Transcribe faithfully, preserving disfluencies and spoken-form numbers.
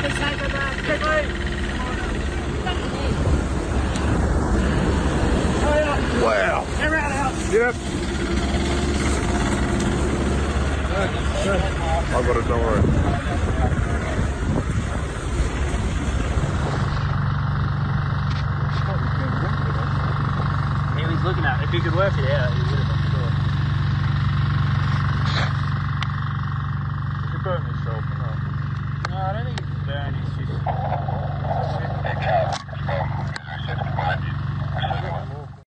Wow. Yep. I got it, don't worry. He was looking at it. If he could work it out,